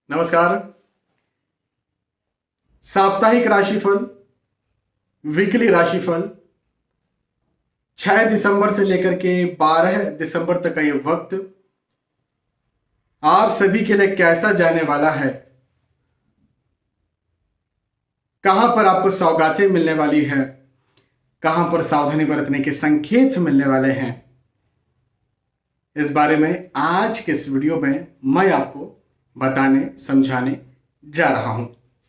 नमस्कार। साप्ताहिक राशिफल, वीकली राशिफल 6 दिसंबर से लेकर के 12 दिसंबर तक का ये वक्त आप सभी के लिए कैसा जाने वाला है, कहां पर आपको सौगातें मिलने वाली है, कहां पर सावधानी बरतने के संकेत मिलने वाले हैं, इस बारे में आज के इस वीडियो में मैं आपको बताने समझाने जा रहा हूं।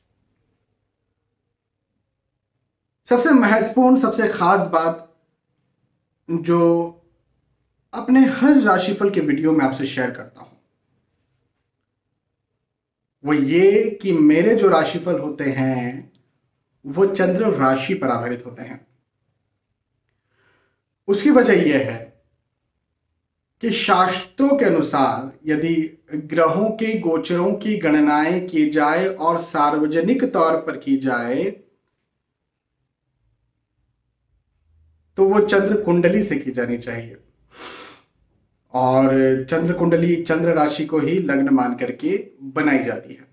सबसे महत्वपूर्ण, सबसे खास बात जो अपने हर राशिफल के वीडियो में आपसे शेयर करता हूं वो ये कि मेरे जो राशिफल होते हैं वो चंद्र राशि पर आधारित होते हैं। उसकी वजह यह है कि शास्त्रों के अनुसार यदि ग्रहों के गोचरों की गणनाएं की जाए और सार्वजनिक तौर पर की जाए तो वो चंद्र कुंडली से की जानी चाहिए और चंद्र कुंडली चंद्र राशि को ही लग्न मान करके बनाई जाती है।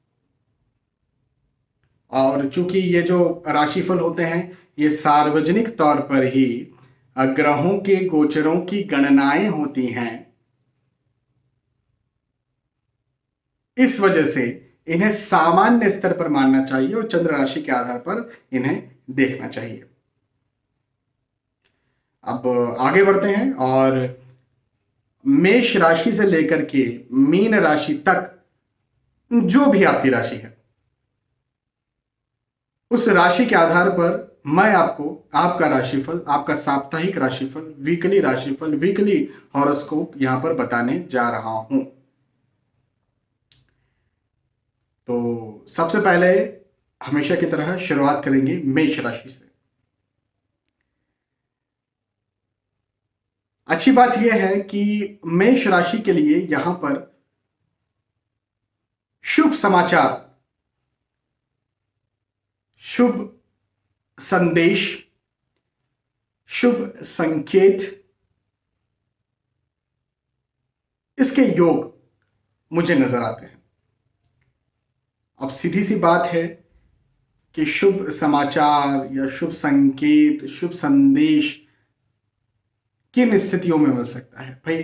और चूंकि ये जो राशिफल होते हैं ये सार्वजनिक तौर पर ही ग्रहों के गोचरों की गणनाएं होती हैं, इस वजह से इन्हें सामान्य स्तर पर मानना चाहिए और चंद्र राशि के आधार पर इन्हें देखना चाहिए। अब आगे बढ़ते हैं और मेष राशि से लेकर के मीन राशि तक जो भी आपकी राशि है उस राशि के आधार पर मैं आपको आपका राशिफल, आपका साप्ताहिक राशिफल, वीकली राशिफल, वीकली हॉरोस्कोप यहां पर बताने जा रहा हूं। तो सबसे पहले हमेशा की तरह शुरुआत करेंगे मेष राशि से। अच्छी बात यह है कि मेष राशि के लिए यहां पर शुभ समाचार, शुभ संदेश, शुभ संकेत, इसके योग मुझे नजर आते हैं। अब सीधी सी बात है कि शुभ समाचार या शुभ संकेत, शुभ संदेश किन स्थितियों में मिल सकता है। भाई,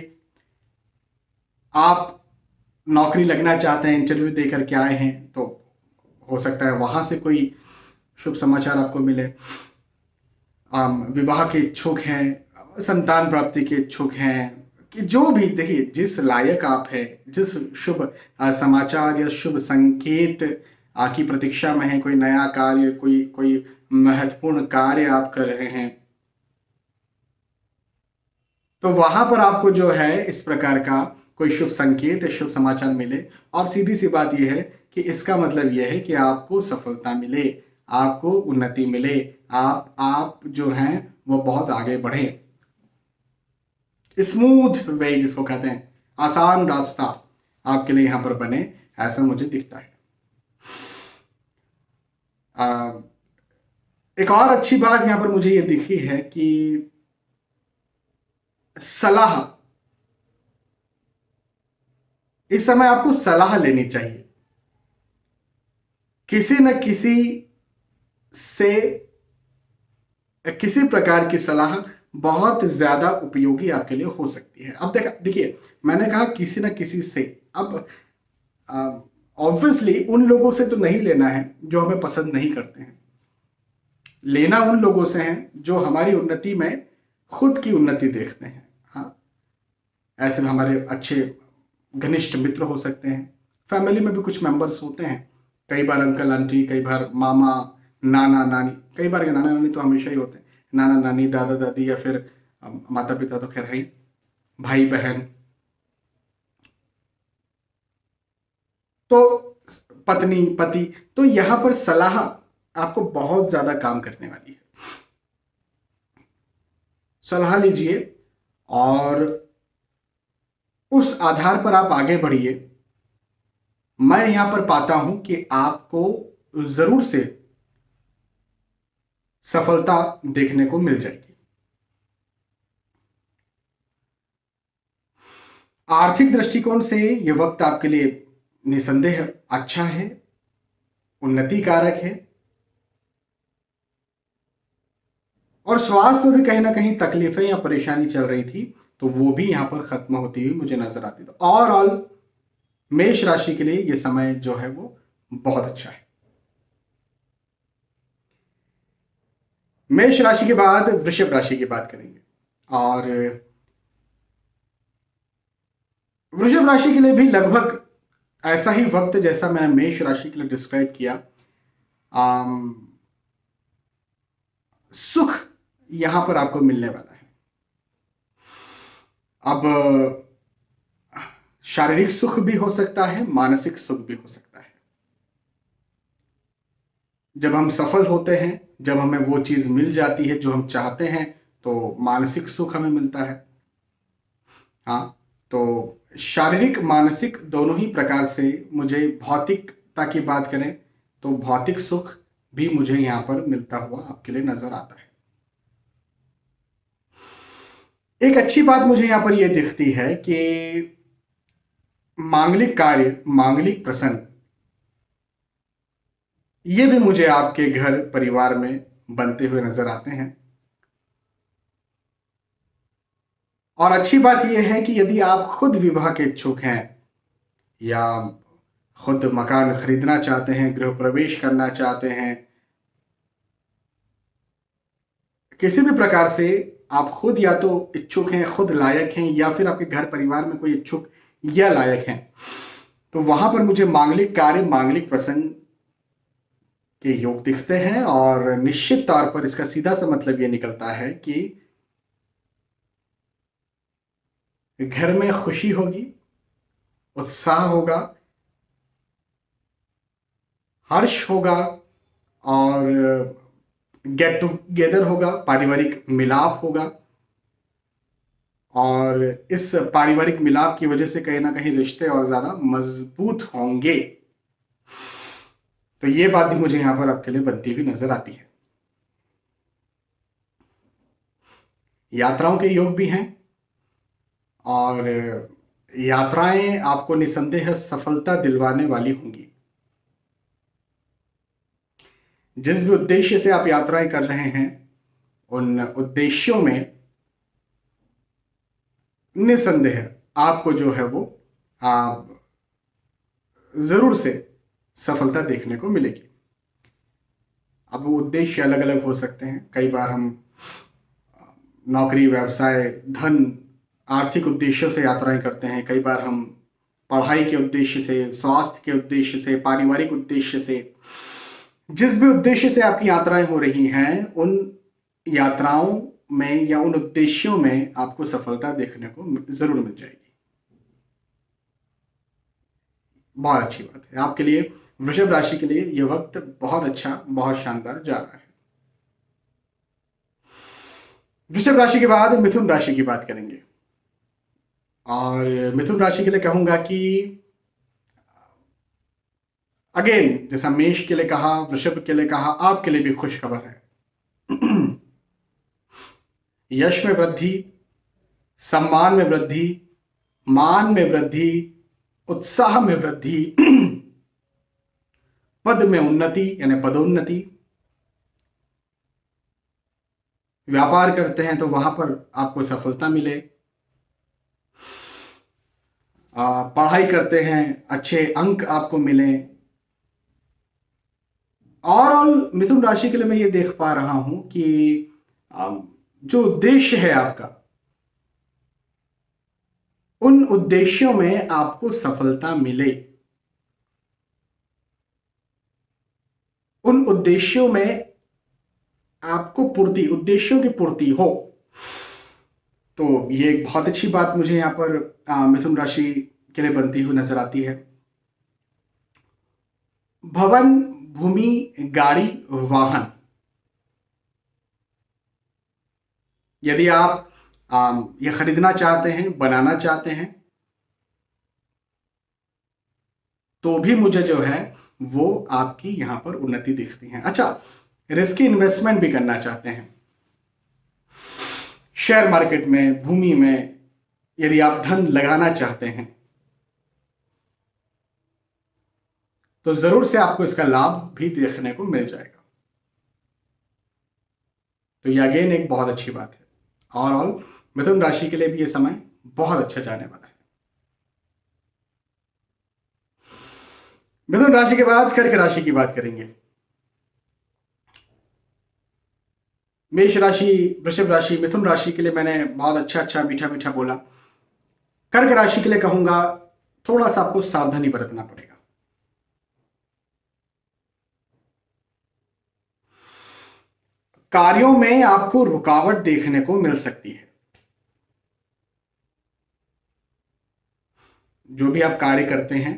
आप नौकरी लगना चाहते हैं, इंटरव्यू देकर के आए हैं, तो हो सकता है वहां से कोई शुभ समाचार आपको मिले। विवाह के इच्छुक हैं, संतान प्राप्ति के इच्छुक हैं, कि जो भी, देखिए जिस लायक आप हैं, जिस शुभ समाचार या शुभ संकेत की प्रतीक्षा में है, कोई नया कार्य, कोई महत्वपूर्ण कार्य आप कर रहे हैं, तो वहां पर आपको जो है इस प्रकार का कोई शुभ संकेत या शुभ समाचार मिले। और सीधी सी बात यह है कि इसका मतलब यह है कि आपको सफलता मिले, आपको उन्नति मिले, आप जो हैं वो बहुत आगे बढ़े। स्मूथ वे जिसको कहते हैं, आसान रास्ता आपके लिए यहां पर बने, ऐसा मुझे दिखता है। एक और अच्छी बात यहां पर मुझे ये दिखी है कि सलाह, इस समय आपको सलाह लेनी चाहिए। किसी न किसी से किसी प्रकार की सलाह बहुत ज्यादा उपयोगी आपके लिए हो सकती है। अब देखिए, मैंने कहा किसी न किसी से। अब ऑब्वियसली उन लोगों से तो नहीं लेना है जो हमें पसंद नहीं करते हैं। लेना उन लोगों से है जो हमारी उन्नति में खुद की उन्नति देखते हैं। हाँ, ऐसे में हमारे अच्छे घनिष्ठ मित्र हो सकते हैं। फैमिली में भी कुछ मेंबर्स होते हैं, कई बार अंकल आंटी, कई बार मामा, नाना नानी, कई बार नाना नानी तो हमेशा ही होते हैं, नाना नानी, दादा दादी, या फिर माता पिता तो खैर है ही, भाई बहन, तो पत्नी पति। तो यहां पर सलाह आपको बहुत ज्यादा काम करने वाली है। सलाह लीजिए और उस आधार पर आप आगे बढ़िए। मैं यहां पर पाता हूं कि आपको जरूर से सफलता देखने को मिल जाएगी। आर्थिक दृष्टिकोण से यह वक्त आपके लिए निसंदेह अच्छा है, उन्नति कारक है, और स्वास्थ्य में भी कहीं ना कहीं तकलीफें या परेशानी चल रही थी तो वो भी यहां पर खत्म होती हुई मुझे नजर आती। तो ओवरऑल मेष राशि के लिए ये समय जो है वो बहुत अच्छा है। मेष राशि के बाद वृषभ राशि की बात करेंगे, और वृषभ राशि के लिए भी लगभग ऐसा ही वक्त जैसा मैंने मेष राशि के लिए डिस्क्राइब किया। आम, सुख यहां पर आपको मिलने वाला है। अब शारीरिक सुख भी हो सकता है, मानसिक सुख भी हो सकता है। जब हम सफल होते हैं, जब हमें वो चीज मिल जाती है जो हम चाहते हैं, तो मानसिक सुख हमें मिलता है। हाँ, तो शारीरिक मानसिक दोनों ही प्रकार से मुझे भौतिकता की बात करें तो भौतिक सुख भी मुझे यहां पर मिलता हुआ आपके लिए नजर आता है। एक अच्छी बात मुझे यहां पर यह दिखती है कि मांगलिक कार्य, मांगलिक प्रसंग, ये भी मुझे आपके घर परिवार में बनते हुए नजर आते हैं। और अच्छी बात यह है कि यदि आप खुद विवाह के इच्छुक हैं या खुद मकान खरीदना चाहते हैं, गृह प्रवेश करना चाहते हैं, किसी भी प्रकार से आप खुद या तो इच्छुक हैं, खुद लायक हैं, या फिर आपके घर परिवार में कोई इच्छुक या लायक हैं, तो वहां पर मुझे मांगलिक कार्य, मांगलिक प्रसंग के योग दिखते हैं। और निश्चित तौर पर इसका सीधा सा मतलब यह निकलता है कि घर में खुशी होगी, उत्साह होगा, हर्ष होगा, और गेट टुगेदर होगा, पारिवारिक मिलाप होगा। और इस पारिवारिक मिलाप की वजह से कहीं ना कहीं रिश्ते और ज्यादा मजबूत होंगे। तो ये बात भी मुझे यहां पर आपके लिए बनती हुई नजर आती है। यात्राओं के योग भी हैं, और यात्राएं आपको निसंदेह सफलता दिलवाने वाली होंगी। जिस भी उद्देश्य से आप यात्राएं कर रहे हैं, उन उद्देश्यों में निसंदेह आपको जो है वो आप जरूर से सफलता देखने को मिलेगी। अब वो उद्देश्य अलग अलग हो सकते हैं। कई बार हम नौकरी, व्यवसाय, धन, आर्थिक उद्देश्यों से यात्राएं करते हैं। कई बार हम पढ़ाई के उद्देश्य से, स्वास्थ्य के उद्देश्य से, पारिवारिक उद्देश्य से, जिस भी उद्देश्य से आपकी यात्राएं हो रही हैं, उन यात्राओं में या उन उद्देश्यों में आपको सफलता देखने को जरूर मिल जाएगी। बहुत अच्छी बात है आपके लिए। वृषभ राशि के लिए यह वक्त बहुत अच्छा, बहुत शानदार जा रहा है। वृषभ राशि के बाद मिथुन राशि की बात करेंगे, और मिथुन राशि के लिए कहूंगा कि अगेन, जैसा मेष के लिए कहा, वृषभ के लिए कहा, आपके लिए भी खुश खबर है। यश में वृद्धि, सम्मान में वृद्धि, मान में वृद्धि, उत्साह में वृद्धि, पद में उन्नति यानी पदोन्नति। व्यापार करते हैं तो वहां पर आपको सफलता मिले। पढ़ाई करते हैं, अच्छे अंक आपको मिले। ओवरऑल मिथुन राशि के लिए मैं ये देख पा रहा हूं कि जो उद्देश्य है आपका, उन उद्देश्यों में आपको सफलता मिले, उन उद्देश्यों में आपको पूर्ति, उद्देश्यों की पूर्ति हो। तो ये एक बहुत अच्छी बात मुझे यहां पर मिथुन राशि के लिए बनती हुई नजर आती है। भवन, भूमि, गाड़ी, वाहन, यदि आप ये खरीदना चाहते हैं, बनाना चाहते हैं, तो भी मुझे जो है वो आपकी यहां पर उन्नति दिखती है। अच्छा, रिस्की इन्वेस्टमेंट भी करना चाहते हैं, शेयर मार्केट में, भूमि में, यदि आप धन लगाना चाहते हैं, तो जरूर से आपको इसका लाभ भी देखने को मिल जाएगा। तो ये अगेन एक बहुत अच्छी बात है। और मिथुन राशि के लिए भी ये समय बहुत अच्छा जाने वाला है। मिथुन राशि के बाद कर्क राशि की बात करेंगे। मेष राशि, वृषभ राशि, मिथुन राशि के लिए मैंने बहुत अच्छा मीठा मीठा बोला। कर्क राशि के लिए कहूंगा थोड़ा सा आपको सावधानी बरतना पड़ेगा। कार्यों में आपको रुकावट देखने को मिल सकती है। जो भी आप कार्य करते हैं,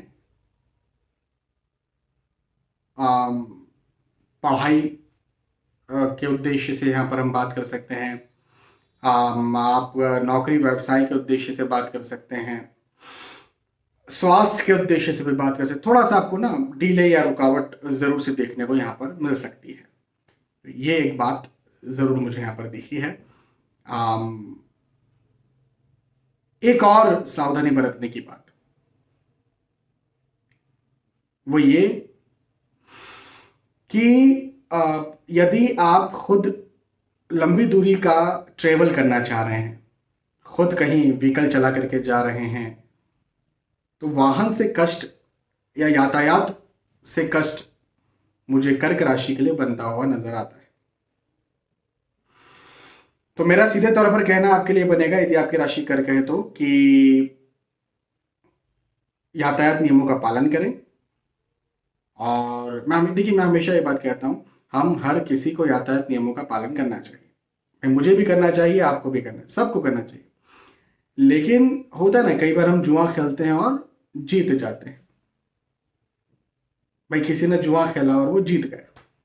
पढ़ाई के उद्देश्य से यहां पर हम बात कर सकते हैं, आप नौकरी व्यवसाय के उद्देश्य से बात कर सकते हैं, स्वास्थ्य के उद्देश्य से भी बात कर सकते हैं, थोड़ा सा आपको ना डिले या रुकावट जरूर से देखने को यहां पर मिल सकती है। ये एक बात जरूर मुझे यहां पर दिखी है। एक और सावधानी बरतने की बात वो ये कि यदि आप खुद लंबी दूरी का ट्रेवल करना चाह रहे हैं, खुद कहीं व्हीकल चला करके जा रहे हैं, तो वाहन से कष्ट या यातायात से कष्ट मुझे कर्क राशि के लिए बनता हुआ नजर आता है। तो मेरा सीधे तौर पर कहना आपके लिए बनेगा, यदि आपकी राशि कर्क है तो, कि यातायात नियमों का पालन करें। और मैं हमेशा ये बात कहता हूं, हम हर किसी को यातायात नियमों का पालन करना चाहिए। मुझे भी करना चाहिए, आपको भी करना, सबको करना चाहिए। लेकिन होता है ना, कई बार हम जुआ खेलते हैं और जीत जाते हैं। भाई किसी ने जुआ खेला और वो जीत गया,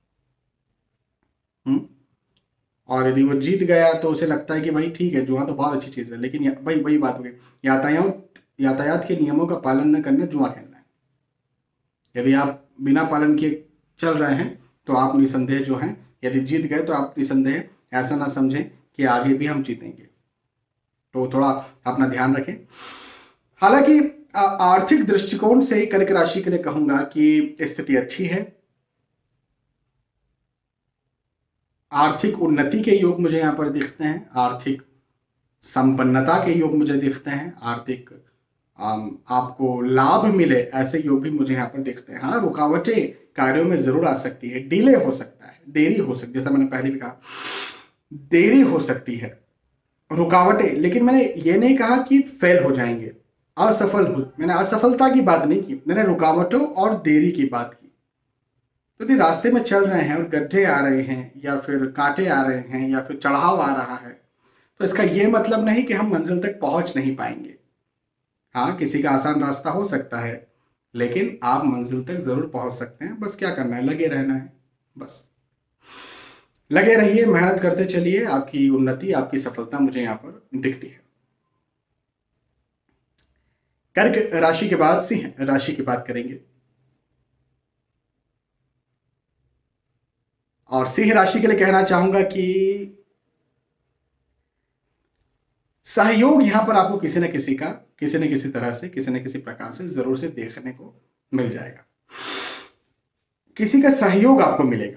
और यदि वो जीत गया तो उसे लगता है कि भाई ठीक है, जुआ तो बहुत अच्छी चीज है, लेकिन भाई वही बात हो गई, यातायात के नियमों का पालन न करना जुआ खेलना है। यदि आप बिना पालन किए चल रहे हैं तो आप निसंदेह जो हैं, यदि जीत गए तो आप निसंदेह ऐसा ना समझें कि आगे भी हम जीतेंगे। तो थोड़ा अपना ध्यान रखें। हालांकि आर्थिक दृष्टिकोण से कर्क राशि के लिए कहूंगा कि स्थिति अच्छी है। आर्थिक उन्नति के योग मुझे यहां पर दिखते हैं, आर्थिक संपन्नता के योग मुझे दिखते हैं, आर्थिक आपको लाभ मिले ऐसे योग भी मुझे यहाँ पर दिखते हैं। हाँ, रुकावटें कार्यों में जरूर आ सकती है, डिले हो सकता है, देरी हो सकती है, जैसा मैंने पहले भी कहा देरी हो सकती है, रुकावटें। लेकिन मैंने ये नहीं कहा कि फेल हो जाएंगे, असफल हो, मैंने असफलता की बात नहीं की, मैंने रुकावटों और देरी की बात की। तो यदि रास्ते में चल रहे हैं और गड्ढे आ रहे हैं या फिर कांटे आ रहे हैं या फिर चढ़ाव आ रहा है, तो इसका यह मतलब नहीं कि हम मंजिल तक पहुंच नहीं पाएंगे। हाँ, किसी का आसान रास्ता हो सकता है, लेकिन आप मंजिल तक जरूर पहुंच सकते हैं। बस क्या करना है, लगे रहना है। बस लगे रहिए, मेहनत करते चलिए, आपकी उन्नति, आपकी सफलता मुझे यहां पर दिखती है। कर्क राशि के बाद सिंह राशि की बात करेंगे। और सिंह राशि के लिए कहना चाहूंगा कि सहयोग यहां पर आपको किसी न किसी का, किसी न किसी तरह से, किसी न किसी प्रकार से जरूर से देखने को मिल जाएगा। किसी का सहयोग आपको मिलेगा।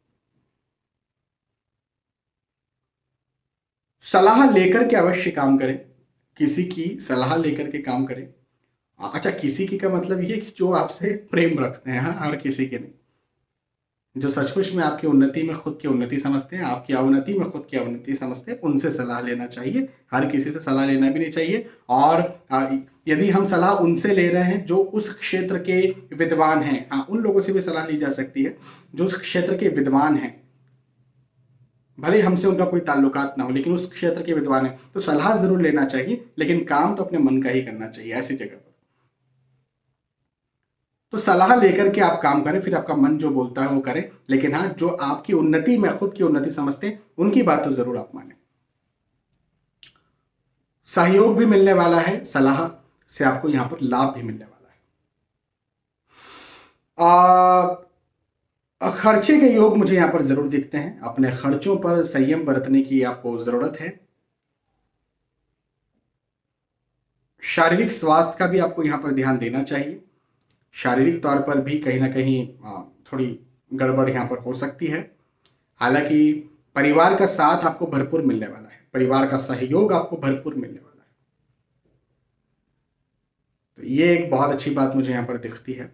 सलाह लेकर के अवश्य काम करें, किसी की सलाह लेकर के काम करें। अच्छा, किसी की का मतलब ये कि जो आपसे प्रेम रखते हैं, हाँ, हर किसी के नहीं, जो सचमुच में आपकी उन्नति में खुद की उन्नति समझते हैं, आपकी अवनति में खुद की अवनति समझते हैं, उनसे सलाह लेना चाहिए। हर किसी से सलाह लेना भी नहीं चाहिए। और यदि हम सलाह उनसे ले रहे हैं जो उस क्षेत्र के विद्वान हैं, हाँ, उन लोगों से भी सलाह ली जा सकती है जो उस क्षेत्र के विद्वान हैं, भले हमसे उनका कोई ताल्लुकात ना हो, लेकिन उस क्षेत्र के विद्वान है, तो सलाह जरूर लेना चाहिए, लेकिन काम तो अपने मन का ही करना चाहिए ऐसी जगह पर। तो सलाह लेकर के आप काम करें, फिर आपका मन जो बोलता है वो करें, लेकिन हाँ, जो आपकी उन्नति में खुद की उन्नति समझते हैं उनकी बात तो जरूर आप माने। सहयोग भी मिलने वाला है, सलाह से आपको यहां पर लाभ भी मिलने वाला है। खर्चे के योग मुझे यहां पर जरूर दिखते हैं। अपने खर्चों पर संयम बरतने की आपको जरूरत है। शारीरिक स्वास्थ्य का भी आपको यहां पर ध्यान देना चाहिए। शारीरिक तौर पर भी कहीं ना कहीं थोड़ी गड़बड़ यहाँ पर हो सकती है। हालांकि परिवार का साथ आपको भरपूर मिलने वाला है, परिवार का सहयोग आपको भरपूर मिलने वाला है। तो ये एक बहुत अच्छी बात मुझे यहाँ पर दिखती है।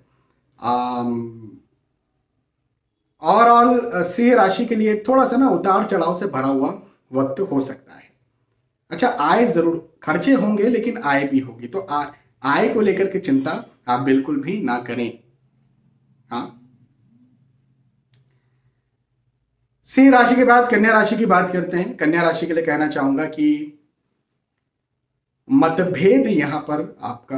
ओवरऑल सिंह राशि के लिए थोड़ा सा ना उतार चढ़ाव से भरा हुआ वक्त हो सकता है। अच्छा, आय जरूर, खर्चे होंगे लेकिन आय भी होगी, तो आय को लेकर के चिंता आप बिल्कुल भी ना करें। हाँ, सिंह राशि के बाद कन्या राशि की बात करते हैं। कन्या राशि के लिए कहना चाहूंगा कि मतभेद यहां पर आपका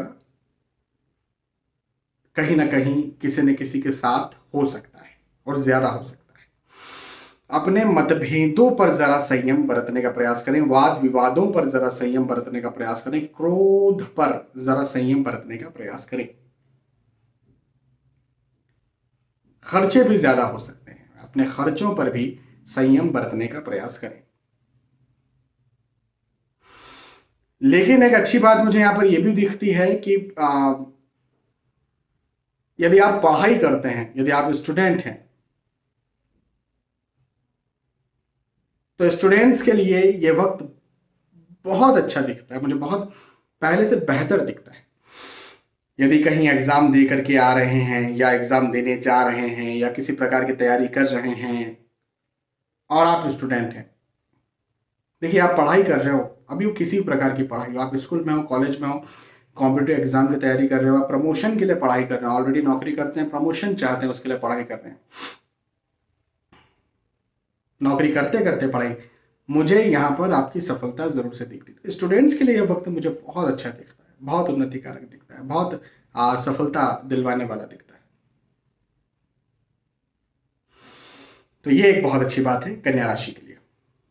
कहीं ना कहीं किसी न किसी के साथ हो सकता है और ज्यादा हो सकता है। अपने मतभेदों पर जरा संयम बरतने का प्रयास करें, वाद विवादों पर जरा संयम बरतने का प्रयास करें, क्रोध पर जरा संयम बरतने का प्रयास करें। खर्चे भी ज्यादा हो सकते हैं, अपने खर्चों पर भी संयम बरतने का प्रयास करें। लेकिन एक अच्छी बात मुझे यहां पर यह भी दिखती है कि यदि आप पढ़ाई करते हैं, यदि आप स्टूडेंट हैं, तो स्टूडेंट्स के लिए यह वक्त बहुत अच्छा दिखता है, मुझे बहुत पहले से बेहतर दिखता है। यदि कहीं एग्जाम दे करके आ रहे हैं या एग्जाम देने जा रहे हैं या किसी प्रकार की तैयारी कर रहे हैं और आप स्टूडेंट हैं, देखिए आप पढ़ाई कर रहे हो, अभी वो किसी भी प्रकार की पढ़ाई हो, आप स्कूल में हो, कॉलेज में हो, कॉम्पिटिटिव एग्जाम की तैयारी कर रहे हो, आप प्रमोशन के लिए पढ़ाई कर रहे हो, ऑलरेडी नौकरी करते हैं, प्रमोशन चाहते हैं, उसके लिए पढ़ाई कर रहे हैं, नौकरी करते करते पढ़ाई, मुझे यहाँ पर आपकी सफलता जरूर से दिखती है। स्टूडेंट्स के लिए यह वक्त मुझे बहुत अच्छा दिखता है, बहुत उन्नति कारक दिखता है, बहुत सफलता दिलवाने वाला दिखता है। तो ये एक बहुत अच्छी बात है कन्या राशि के लिए।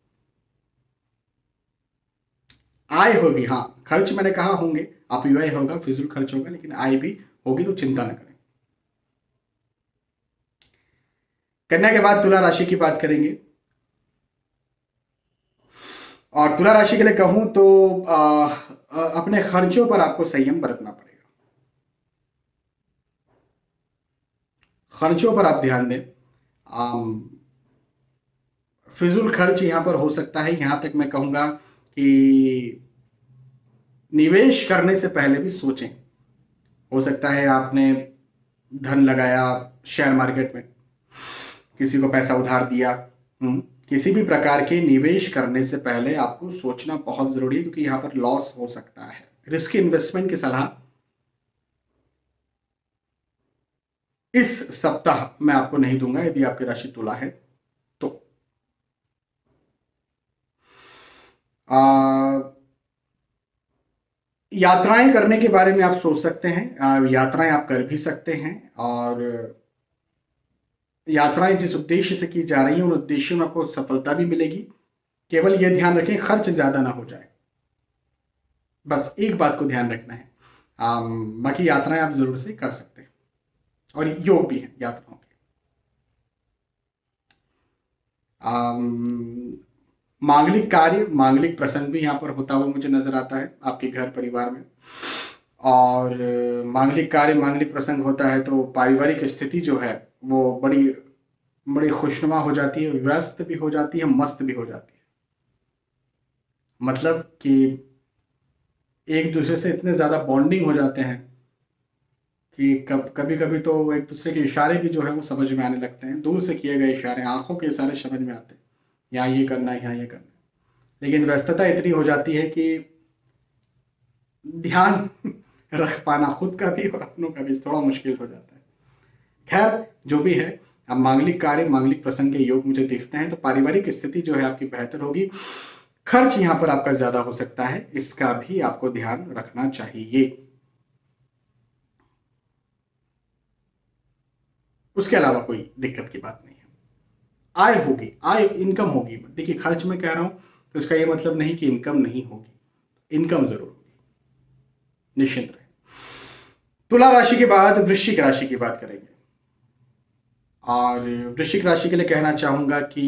आय होगी, हाँ, खर्च मैंने कहा होंगे, अपव्यय होगा, फिजूल खर्च होगा, लेकिन आय भी होगी, तो चिंता न करें। कन्या के बाद तुला राशि की बात करेंगे। और तुला राशि के लिए कहूं तो अपने खर्चों पर आपको संयम बरतना पड़ेगा, खर्चों पर आप ध्यान दें। फिजूल खर्च यहां पर हो सकता है, यहां तक मैं कहूंगा कि निवेश करने से पहले भी सोचें। हो सकता है आपने धन लगाया शेयर मार्केट में, किसी को पैसा उधार दिया, किसी भी प्रकार के निवेश करने से पहले आपको सोचना बहुत जरूरी है, क्योंकि यहां पर लॉस हो सकता है। रिस्क इन्वेस्टमेंट की सलाह इस सप्ताह मैं आपको नहीं दूंगा यदि आपकी राशि तुला है तो। यात्राएं करने के बारे में आप सोच सकते हैं, यात्राएं आप कर भी सकते हैं, और यात्राएं जिस उद्देश्य से की जा रही हैं उन उद्देश्यों में आपको सफलता भी मिलेगी। केवल यह ध्यान रखें खर्च ज्यादा ना हो जाए, बस एक बात को ध्यान रखना है। बाकी यात्राएं आप जरूर से कर सकते हैं और योग भी है यात्राओं के। मांगलिक कार्य, मांगलिक प्रसंग भी यहाँ पर होता हुआ मुझे नजर आता है आपके घर परिवार में। और मांगलिक कार्य, मांगलिक प्रसंग होता है तो पारिवारिक स्थिति जो है वो बड़ी बड़ी खुशनुमा हो जाती है, व्यस्त भी हो जाती है, मस्त भी हो जाती है। मतलब कि एक दूसरे से इतने ज्यादा बॉन्डिंग हो जाते हैं कि कभी कभी तो एक दूसरे के इशारे भी जो है वो समझ में आने लगते हैं, दूर से किए गए इशारे, आंखों के इशारे समझ में आते हैं, यहाँ ये करना है, यहाँ ये करना है। लेकिन व्यस्तता इतनी हो जाती है कि ध्यान रख पाना खुद का भी और अपनों का भी थोड़ा मुश्किल हो जाता है। खैर जो भी है, अब मांगलिक कार्य, मांगलिक प्रसंग के योग मुझे दिखते हैं, तो पारिवारिक स्थिति जो है आपकी बेहतर होगी। खर्च यहां पर आपका ज्यादा हो सकता है, इसका भी आपको ध्यान रखना चाहिए। उसके अलावा कोई दिक्कत की बात नहीं है। आय होगी, आय इनकम होगी। देखिए खर्च में कह रहा हूं तो इसका यह मतलब नहीं कि इनकम नहीं होगी, इनकम जरूर होगी, निश्चिंत रहे। तुला राशि के बाद वृश्चिक राशि की बात करेंगे। और वृश्चिक राशि के लिए कहना चाहूंगा कि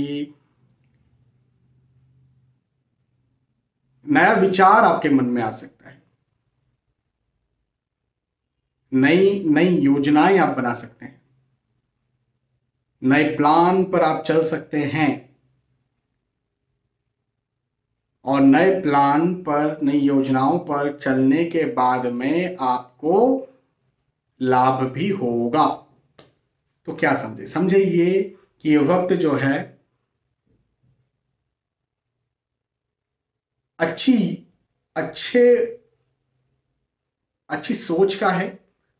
नया विचार आपके मन में आ सकता है, नई नई योजनाएं आप बना सकते हैं, नए प्लान पर आप चल सकते हैं, और नए प्लान पर, नई योजनाओं पर चलने के बाद में आपको लाभ भी होगा। तो क्या समझे? समझे ये कि ये वक्त जो है अच्छी अच्छे अच्छी सोच का है,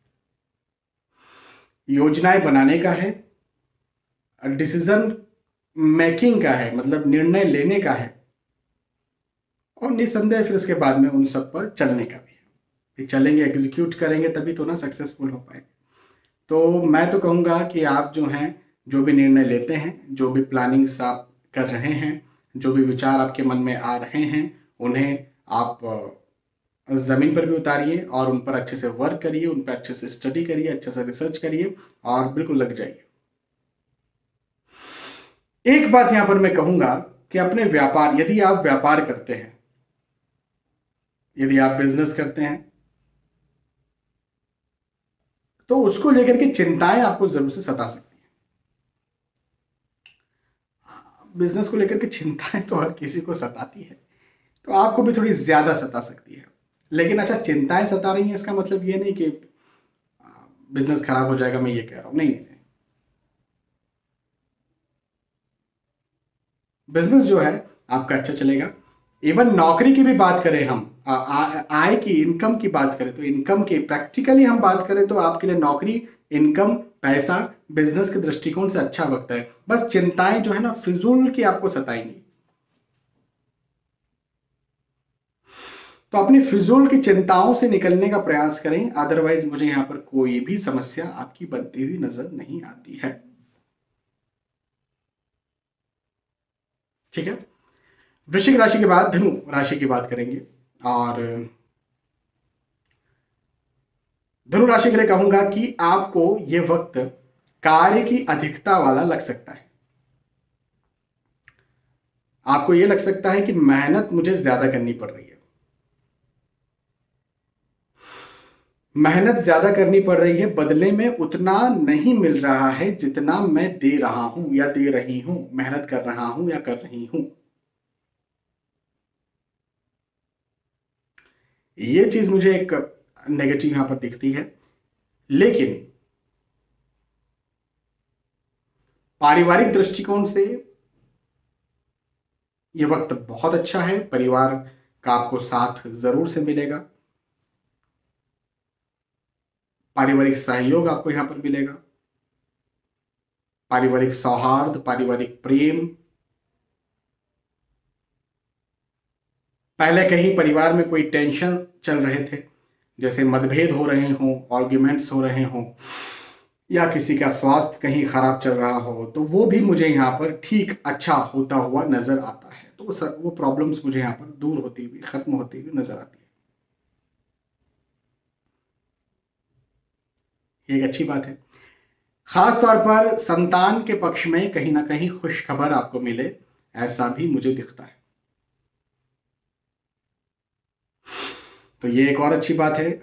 योजनाएं बनाने का है, डिसीजन मेकिंग का है, मतलब निर्णय लेने का है, और निसंदेह फिर उसके बाद में उन सब पर चलने का भी है। कि चलेंगे, एग्जीक्यूट करेंगे, तभी तो ना सक्सेसफुल हो पाए। तो मैं तो कहूँगा कि आप जो हैं, जो भी निर्णय लेते हैं, जो भी प्लानिंग्स आप कर रहे हैं, जो भी विचार आपके मन में आ रहे हैं, उन्हें आप ज़मीन पर भी उतारिए और उन पर अच्छे से वर्क करिए, उन पर अच्छे से स्टडी करिए, अच्छे से रिसर्च करिए और बिल्कुल लग जाइए। एक बात यहां पर मैं कहूंगा कि अपने व्यापार, यदि आप व्यापार करते हैं, यदि आप बिजनेस करते हैं, तो उसको लेकर के चिंताएं आपको जरूर से सता सकती हैं। बिजनेस को लेकर के चिंताएं तो हर किसी को सताती है, तो आपको भी थोड़ी ज्यादा सता सकती है। लेकिन अच्छा, चिंताएं सता रही हैं इसका मतलब ये नहीं कि बिजनेस खराब हो जाएगा, मैं ये कह रहा हूं, नहीं नहीं। बिजनेस जो है आपका अच्छा चलेगा। इवन नौकरी की भी बात करें हम, आय की, इनकम की बात करें, तो इनकम की प्रैक्टिकली हम बात करें तो आपके लिए नौकरी, इनकम, पैसा, बिजनेस के दृष्टिकोण से अच्छा वक्त है। बस चिंताएं जो है ना फिजूल की आपको सताएंगी, तो अपनी फिजूल की चिंताओं से निकलने का प्रयास करें। अदरवाइज मुझे यहां पर कोई भी समस्या आपकी बनती हुई नजर नहीं आती है। ठीक है, वृश्चिक राशि के बाद धनु राशि की बात करेंगे। और धनु राशि के लिए कहूंगा कि आपको यह वक्त कार्य की अधिकता वाला लग सकता है। आपको यह लग सकता है कि मेहनत मुझे ज्यादा करनी पड़ रही है, मेहनत ज्यादा करनी पड़ रही है, बदले में उतना नहीं मिल रहा है जितना मैं दे रहा हूं या दे रही हूं, मेहनत कर रहा हूं या कर रही हूं। ये चीज मुझे एक नेगेटिव यहां पर दिखती है। लेकिन पारिवारिक दृष्टिकोण से यह वक्त बहुत अच्छा है, परिवार का आपको साथ जरूर से मिलेगा, पारिवारिक सहयोग आपको यहां पर मिलेगा, पारिवारिक सौहार्द, पारिवारिक प्रेम। पहले कहीं परिवार में कोई टेंशन चल रहे थे, जैसे मतभेद हो रहे हों, आर्ग्यूमेंट्स हो रहे हों, या किसी का स्वास्थ्य कहीं खराब चल रहा हो, तो वो भी मुझे यहाँ पर ठीक अच्छा होता हुआ नजर आता है। तो वो प्रॉब्लम्स मुझे यहाँ पर दूर होती हुई, खत्म होती हुई नजर आती है। ये एक अच्छी बात है। खास तौर पर संतान के पक्ष में कहीं ना कहीं खुश खबर आपको मिले, ऐसा भी मुझे दिखता है। तो ये एक और अच्छी बात है।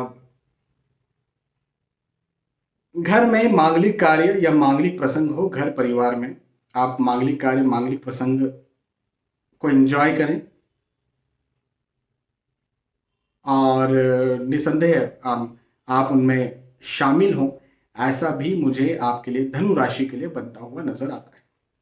घर में मांगलिक कार्य या मांगलिक प्रसंग हो, घर परिवार में आप मांगलिक कार्य, मांगलिक प्रसंग को एंजॉय करें, और निसंदेह आप उनमें शामिल हों, ऐसा भी मुझे आपके लिए, धनु राशि के लिए बनता हुआ नजर आता है।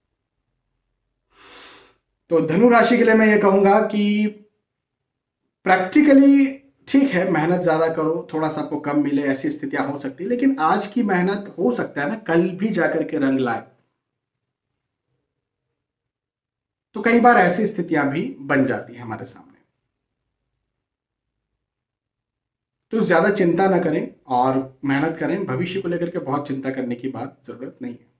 तो धनु राशि के लिए मैं ये कहूंगा कि प्रैक्टिकली ठीक है, मेहनत ज्यादा करो, थोड़ा सा आपको कम मिले, ऐसी स्थितियां हो सकती है, लेकिन आज की मेहनत हो सकता है ना कल भी जाकर के रंग लाए। तो कई बार ऐसी स्थितियां भी बन जाती है हमारे सामने। तो ज्यादा चिंता ना करें और मेहनत करें। भविष्य को लेकर के बहुत चिंता करने की बात जरूरत नहीं है।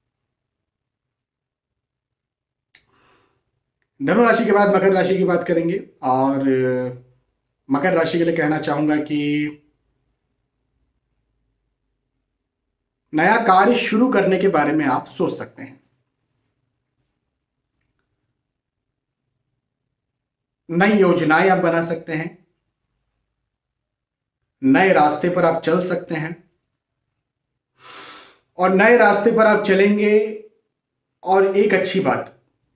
धनु राशि के बाद मकर राशि की बात करेंगे। और मकर राशि के लिए कहना चाहूंगा कि नया कार्य शुरू करने के बारे में आप सोच सकते हैं, नई योजनाएं आप बना सकते हैं, नए रास्ते पर आप चल सकते हैं, और नए रास्ते पर आप चलेंगे, और एक अच्छी बात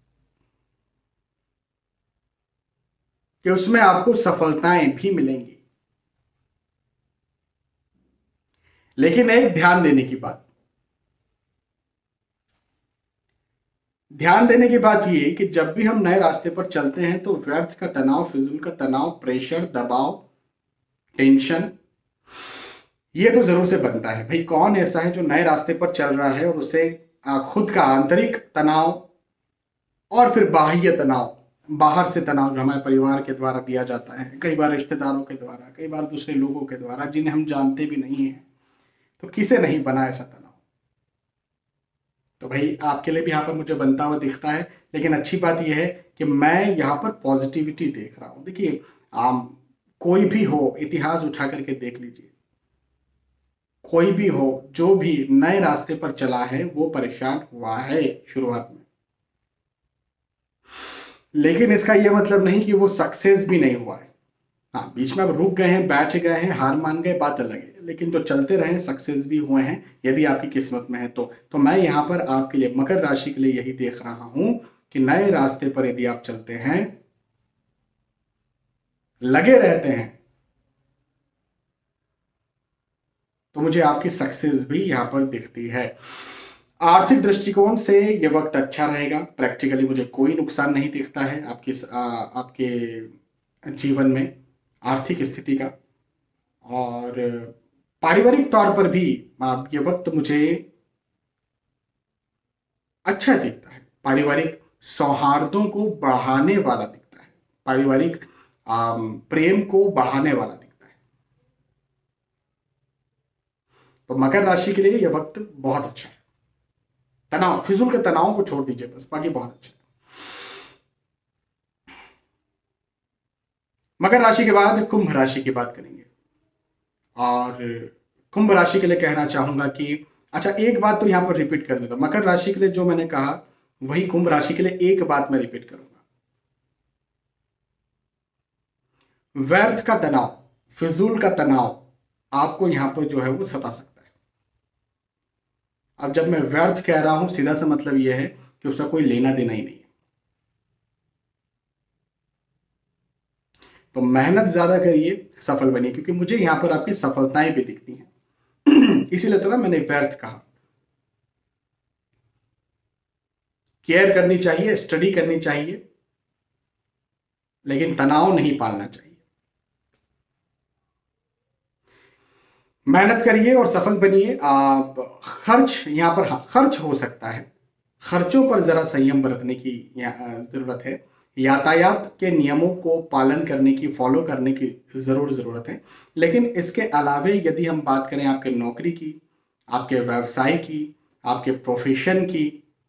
कि उसमें आपको सफलताएं भी मिलेंगी। लेकिन एक ध्यान देने की बात, ध्यान देने की बात यह कि जब भी हम नए रास्ते पर चलते हैं तो व्यर्थ का तनाव, फिजूल का तनाव, प्रेशर, दबाव, टेंशन, ये तो जरूर से बनता है। भाई कौन ऐसा है जो नए रास्ते पर चल रहा है और उसे खुद का आंतरिक तनाव और फिर बाह्य तनाव, बाहर से तनाव जो हमारे परिवार के द्वारा दिया जाता है, कई बार रिश्तेदारों के द्वारा, कई बार दूसरे लोगों के द्वारा जिन्हें हम जानते भी नहीं हैं, तो किसे नहीं बना ऐसा तनाव। तो भाई आपके लिए भी यहाँ पर मुझे बनता हुआ दिखता है। लेकिन अच्छी बात यह है कि मैं यहाँ पर पॉजिटिविटी देख रहा हूँ। देखिए कोई भी हो, इतिहास उठा करके देख लीजिए, कोई भी हो जो भी नए रास्ते पर चला है वो परेशान हुआ है शुरुआत में, लेकिन इसका यह मतलब नहीं कि वो सक्सेस भी नहीं हुआ है। हाँ, बीच में अब रुक गए हैं, बैठ गए हैं, हार मान गए, बात अलग है, लेकिन जो चलते रहे सक्सेस भी हुए हैं, यदि आपकी किस्मत में है तो मैं यहाँ पर आपके लिए, मकर राशि के लिए यही देख रहा हूं कि नए रास्ते पर यदि आप चलते हैं, लगे रहते हैं, तो मुझे आपकी सक्सेस भी यहां पर दिखती है। आर्थिक दृष्टिकोण से यह वक्त अच्छा रहेगा। प्रैक्टिकली मुझे कोई नुकसान नहीं दिखता है आपके जीवन में आर्थिक स्थिति का, और पारिवारिक तौर पर भी ये वक्त मुझे अच्छा दिखता है। पारिवारिक सौहार्दों को बढ़ाने वाला दिखता है, पारिवारिक प्रेम को बढ़ाने वाला दिखता है। तो मकर राशि के लिए यह वक्त बहुत अच्छा है। तनाव, फिजूल के तनाव को छोड़ दीजिए बस, बाकी बहुत अच्छा है। मकर राशि के बाद कुंभ राशि की बात करेंगे, और कुंभ राशि के लिए कहना चाहूंगा कि अच्छा, एक बात तो यहां पर रिपीट कर देता हूं। मकर राशि के लिए जो मैंने कहा वही कुंभ राशि के लिए एक बात मैं रिपीट करूंगा। व्यर्थ का तनाव, फिजूल का तनाव आपको यहां पर जो है वो सता सकता है। अब जब मैं व्यर्थ कह रहा हूं, सीधा सा मतलब यह है कि उसका कोई लेना देना ही नहीं है। तो मेहनत ज्यादा करिए, सफल बनिए, क्योंकि मुझे यहां पर आपकी सफलताएं भी दिखती हैं। इसीलिए तो ना मैंने व्यर्थ कहा। केयर करनी चाहिए, स्टडी करनी चाहिए, लेकिन तनाव नहीं पालना चाहिए। मेहनत करिए और सफल बनिए। आप खर्च, यहां पर खर्च हो सकता है, खर्चों पर जरा संयम बरतने की जरूरत है। यातायात के नियमों को पालन करने की, फॉलो करने की जरूरत है। लेकिन इसके अलावे यदि हम बात करें आपके नौकरी की, आपके व्यवसाय की, आपके प्रोफेशन की,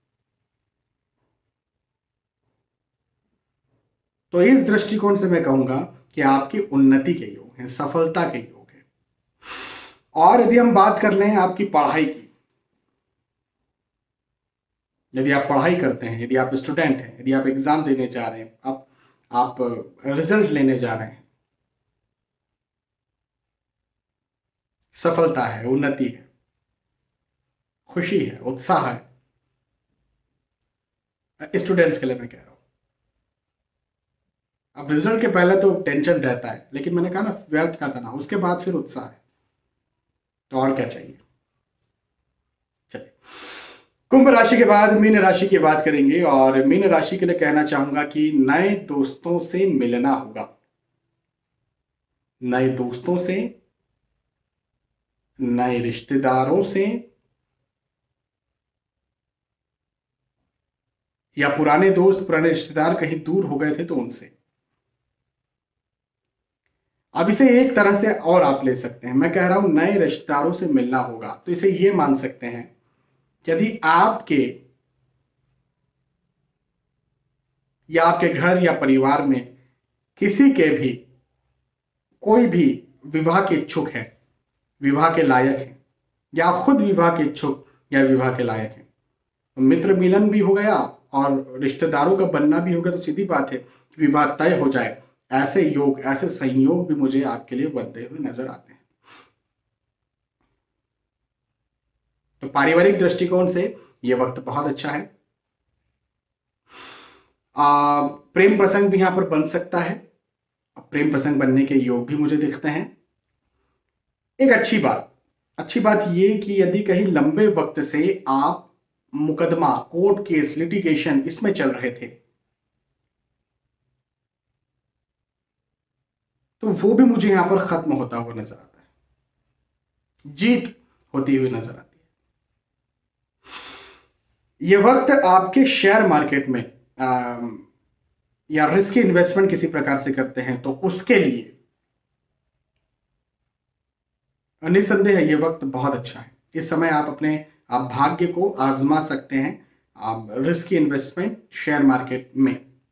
तो इस दृष्टिकोण से मैं कहूंगा कि आपकी उन्नति के योग हैं, सफलता के योग हैं। और यदि हम बात कर लें आपकी पढ़ाई की, यदि आप पढ़ाई करते हैं, यदि आप स्टूडेंट हैं, यदि आप एग्जाम देने जा रहे हैं, आप रिजल्ट लेने जा रहे हैं, सफलता है, उन्नति है, खुशी है, उत्साह है। स्टूडेंट्स के लिए मैं कह रहा हूं। अब रिजल्ट के पहले तो टेंशन रहता है, लेकिन मैंने कहा ना व्यर्थ का तनाव, उसके बाद फिर उत्साह है, तो और क्या चाहिए। चलिए, कुंभ राशि के बाद मीन राशि की बात करेंगे, और मीन राशि के लिए कहना चाहूंगा कि नए दोस्तों से मिलना होगा। नए दोस्तों से, नए रिश्तेदारों से, या पुराने दोस्त, पुराने रिश्तेदार कहीं दूर हो गए थे तो उनसे। अब इसे एक तरह से और आप ले सकते हैं। मैं कह रहा हूं नए रिश्तेदारों से मिलना होगा, तो इसे ये मान सकते हैं यदि आपके या आपके घर या परिवार में किसी के भी, कोई भी विवाह के इच्छुक है, विवाह के लायक है, या आप खुद विवाह के इच्छुक या विवाह के लायक हैं, तो मित्र मिलन भी हो गया और रिश्तेदारों का बनना भी हो गया, तो सीधी बात है कि विवाह तय हो जाए। ऐसे योग, ऐसे संयोग भी मुझे आपके लिए बनते हुए नजर आते हैं। तो पारिवारिक दृष्टिकोण से ये वक्त बहुत अच्छा है। प्रेम प्रसंग भी यहां पर बन सकता है, प्रेम प्रसंग बनने के योग भी मुझे दिखते हैं। एक अच्छी बात ये कि यदि कहीं लंबे वक्त से आप मुकदमा, कोर्ट केस, लिटिगेशन इसमें चल रहे थे तो वो भी मुझे यहां पर खत्म होता हुआ नजर आता है, जीत होती हुई नजर आती है। यह वक्त आपके शेयर मार्केट में या रिस्क इन्वेस्टमेंट किसी प्रकार से करते हैं तो उसके लिए निसंदेह यह वक्त बहुत अच्छा है। इस समय आप भाग्य को आजमा सकते हैं, आप रिस्क इन्वेस्टमेंट शेयर मार्केट में।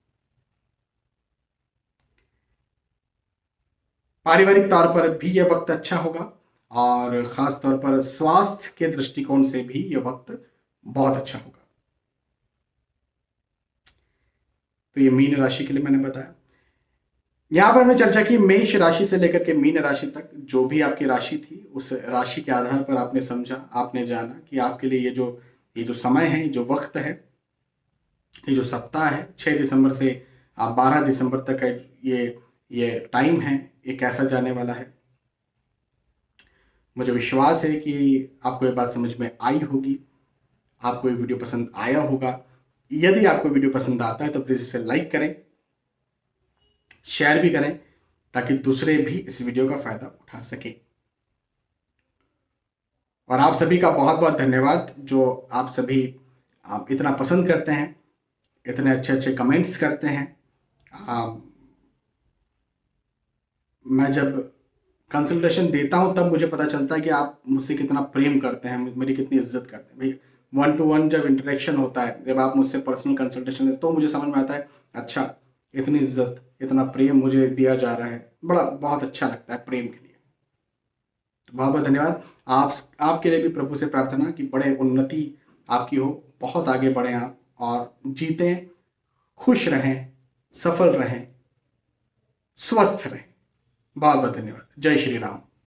पारिवारिक तौर पर भी यह वक्त अच्छा होगा और खास तौर पर स्वास्थ्य के दृष्टिकोण से भी यह वक्त बहुत अच्छा होगा। तो ये मीन राशि के लिए मैंने बताया। यहां पर हमने चर्चा की मेष राशि से लेकर के मीन राशि तक, जो भी आपकी राशि थी उस राशि के आधार पर आपने समझा, आपने जाना कि आपके लिए ये जो समय है, जो वक्त है, ये जो सप्ताह है 6 दिसंबर से 12 दिसंबर तक का ये टाइम है, ये कैसा जाने वाला है। मुझे विश्वास है कि आपको ये बात समझ में आई होगी, आपको ये वीडियो पसंद आया होगा। यदि आपको वीडियो पसंद आता है तो प्लीज इसे लाइक करें, शेयर भी करें ताकि दूसरे भी इस वीडियो का फायदा उठा सके। और आप सभी का बहुत बहुत धन्यवाद, जो आप इतना पसंद करते हैं, इतने अच्छे अच्छे कमेंट्स करते हैं। मैं जब कंसल्टेशन देता हूं तब मुझे पता चलता है कि आप मुझसे कितना प्रेम करते हैं, मेरी कितनी इज्जत करते हैं। भाई 1 to 1 जब इंटरेक्शन होता है, जब आप मुझसे पर्सनल कंसल्टेशन लेते तो मुझे समझ में आता है अच्छा इतनी इज्जत, इतना प्रेम मुझे दिया जा रहा है, बहुत अच्छा लगता है प्रेम के लिए। बहुत बहुत धन्यवाद। आपके लिए भी प्रभु से प्रार्थना कि बड़े उन्नति आपकी हो, बहुत आगे बढ़े आप और जीतें, खुश रहें, सफल रहें, स्वस्थ रहें। बहुत बहुत धन्यवाद। जय श्री राम।